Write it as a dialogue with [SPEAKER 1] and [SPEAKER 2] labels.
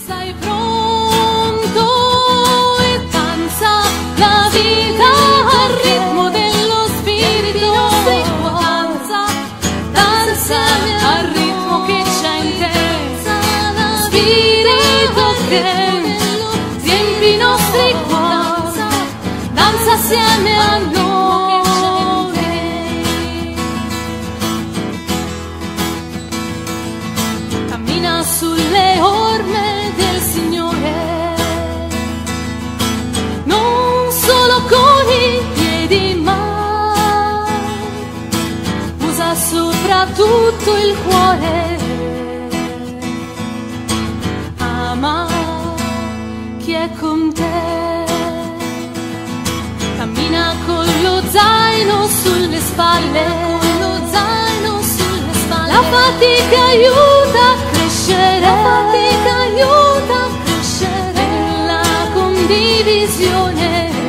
[SPEAKER 1] Sei pronto e danza la vita al ritmo dello spirito. Danza, danza al ritmo che c'è in te. Spirito che riempi i nostri cuori. Danza assieme a noi. Cammina sulle orme del Signore, non solo con i piedi ma usa soprattutto il cuore. Ama chi è con te, cammina con lo zaino sulle spalle. La fatica aiuta a crescere, la fatica aiuta a crescere nella condivisione.